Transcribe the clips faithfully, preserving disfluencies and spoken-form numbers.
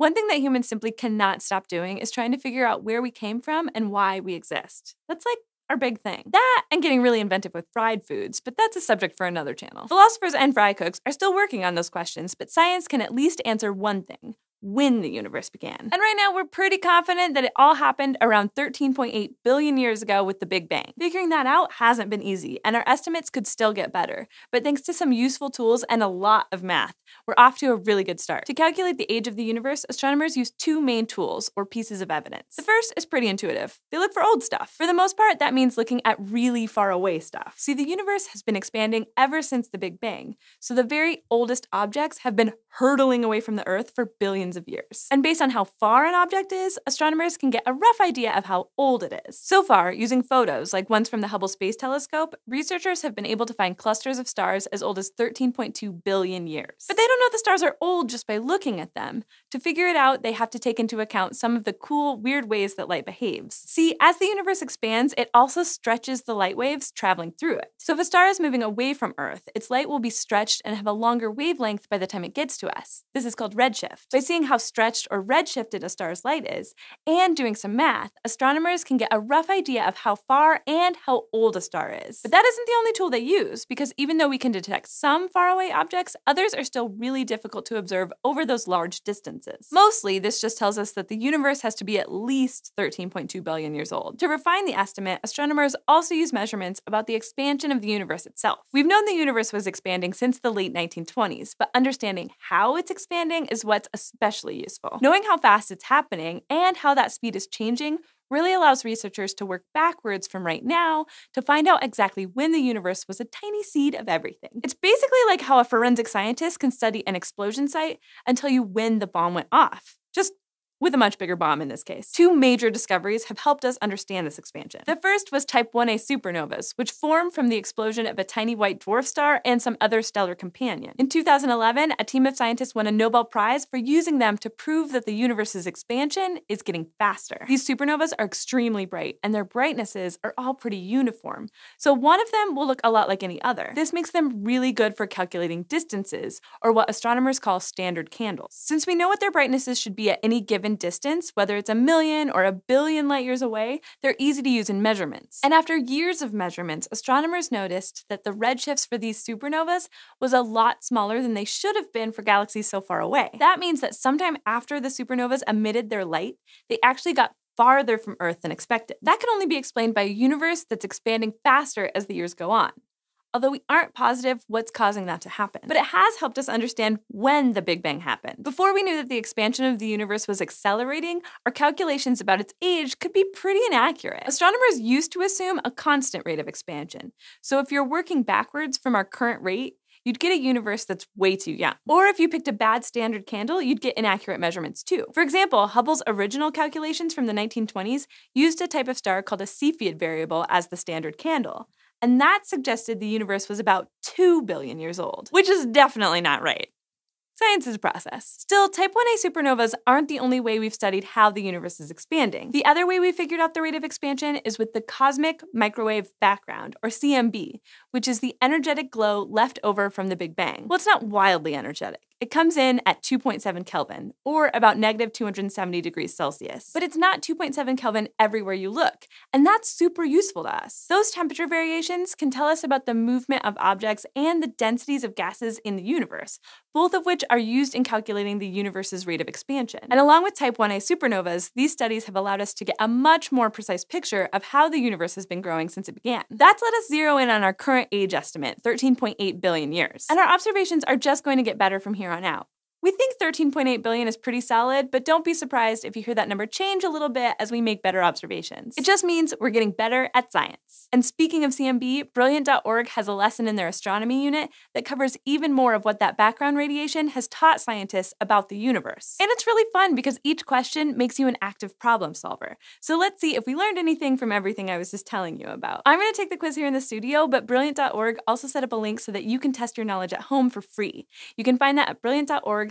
One thing that humans simply cannot stop doing is trying to figure out where we came from and why we exist. That's like our big thing. That and getting really inventive with fried foods, but that's a subject for another channel. Philosophers and fry cooks are still working on those questions, but science can at least answer one thing: when the universe began. And right now, we're pretty confident that it all happened around thirteen point eight billion years ago with the Big Bang. Figuring that out hasn't been easy, and our estimates could still get better. But thanks to some useful tools and a lot of math, we're off to a really good start. To calculate the age of the universe, astronomers use two main tools, or pieces of evidence. The first is pretty intuitive. They look for old stuff. For the most part, that means looking at really far away stuff. See, the universe has been expanding ever since the Big Bang, so the very oldest objects have been hurtling away from the Earth for billions of years. And based on how far an object is, astronomers can get a rough idea of how old it is. So far, using photos like ones from the Hubble Space Telescope, researchers have been able to find clusters of stars as old as thirteen point two billion years. But they don't know the stars are old just by looking at them. To figure it out, they have to take into account some of the cool, weird ways that light behaves. See, as the universe expands, it also stretches the light waves traveling through it. So if a star is moving away from Earth, its light will be stretched and have a longer wavelength by the time it gets to us. This is called redshift. By seeing how stretched or redshifted a star's light is, and doing some math, astronomers can get a rough idea of how far and how old a star is. But that isn't the only tool they use, because even though we can detect some faraway objects, others are still really difficult to observe over those large distances. Mostly, this just tells us that the universe has to be at least thirteen point two billion years old. To refine the estimate, astronomers also use measurements about the expansion of the universe itself. We've known the universe was expanding since the late nineteen twenties, but understanding how it's expanding is what's especially useful. Knowing how fast it's happening and how that speed is changing really allows researchers to work backwards from right now to find out exactly when the universe was a tiny seed of everything. It's basically like how a forensic scientist can study an explosion site and tell you when the bomb went off. Just with a much bigger bomb in this case. Two major discoveries have helped us understand this expansion. The first was type one A supernovas, which form from the explosion of a tiny white dwarf star and some other stellar companion. In two thousand eleven, a team of scientists won a Nobel Prize for using them to prove that the universe's expansion is getting faster. These supernovas are extremely bright, and their brightnesses are all pretty uniform, so one of them will look a lot like any other. This makes them really good for calculating distances, or what astronomers call standard candles. Since we know what their brightnesses should be at any given distance, whether it's a million or a billion light years away, they're easy to use in measurements. And after years of measurements, astronomers noticed that the redshifts for these supernovas was a lot smaller than they should have been for galaxies so far away. That means that sometime after the supernovas emitted their light, they actually got farther from Earth than expected. That can only be explained by a universe that's expanding faster as the years go on, although we aren't positive what's causing that to happen. But it has helped us understand when the Big Bang happened. Before we knew that the expansion of the universe was accelerating, our calculations about its age could be pretty inaccurate. Astronomers used to assume a constant rate of expansion. So if you're working backwards from our current rate, you'd get a universe that's way too young. Or if you picked a bad standard candle, you'd get inaccurate measurements too. For example, Hubble's original calculations from the nineteen twenties used a type of star called a Cepheid variable as the standard candle. And that suggested the universe was about two billion years old, which is definitely not right. Science is a process. Still, type one A supernovas aren't the only way we've studied how the universe is expanding. The other way we figured out the rate of expansion is with the cosmic microwave background, or C M B, which is the energetic glow left over from the Big Bang. Well, it's not wildly energetic. It comes in at two point seven Kelvin, or about negative two hundred seventy degrees Celsius. But it's not two point seven Kelvin everywhere you look, and that's super useful to us. Those temperature variations can tell us about the movement of objects and the densities of gases in the universe, both of which are used in calculating the universe's rate of expansion. And along with type one A supernovas, these studies have allowed us to get a much more precise picture of how the universe has been growing since it began. That's let us zero in on our current age estimate, thirteen point eight billion years. And our observations are just going to get better from here on out. We think thirteen point eight billion is pretty solid, but don't be surprised if you hear that number change a little bit as we make better observations. It just means we're getting better at science. And speaking of C M B, Brilliant dot org has a lesson in their astronomy unit that covers even more of what that background radiation has taught scientists about the universe. And it's really fun because each question makes you an active problem solver. So let's see if we learned anything from everything I was just telling you about. I'm going to take the quiz here in the studio, but Brilliant dot org also set up a link so that you can test your knowledge at home for free. You can find that at Brilliant dot org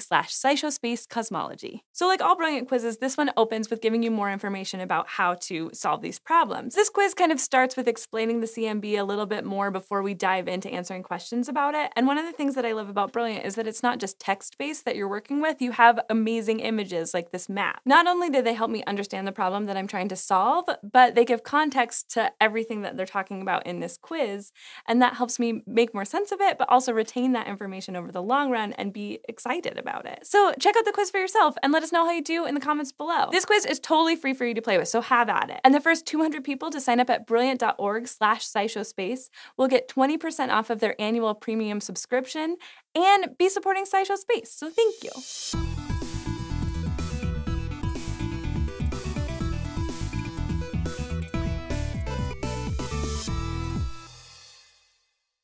org slash SciShow space cosmology. So like all brilliant quizzes, this one opens with giving you more information about how to solve these problems. This quiz kind of starts with explaining the C M B a little bit more before we dive into answering questions about it. And one of the things that I love about Brilliant is that it's not just text-based that you're working with, you have amazing images like this map. Not only do they help me understand the problem that I'm trying to solve, but they give context to everything that they're talking about in this quiz, and that helps me make more sense of it, but also retain that information over the long run and be excited about it. So check out the quiz for yourself and let us know how you do in the comments below. This quiz is totally free for you to play with, so have at it. And the first two hundred people to sign up at brilliant.org slash SciShowSpace will get twenty percent off of their annual premium subscription and be supporting SciShow Space, so thank you.